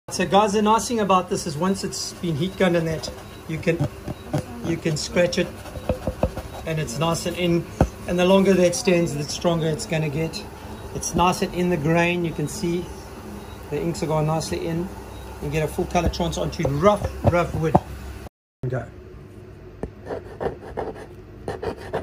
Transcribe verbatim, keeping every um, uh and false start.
So guys, the nice thing about this is once it's been heat gunned and that, you can you can scratch it and it's nice and in, and the longer that stands, the stronger it's going to get. It's nice and in the grain. You can see the inks are going nicely in. You get a full color transfer onto rough rough wood. Go.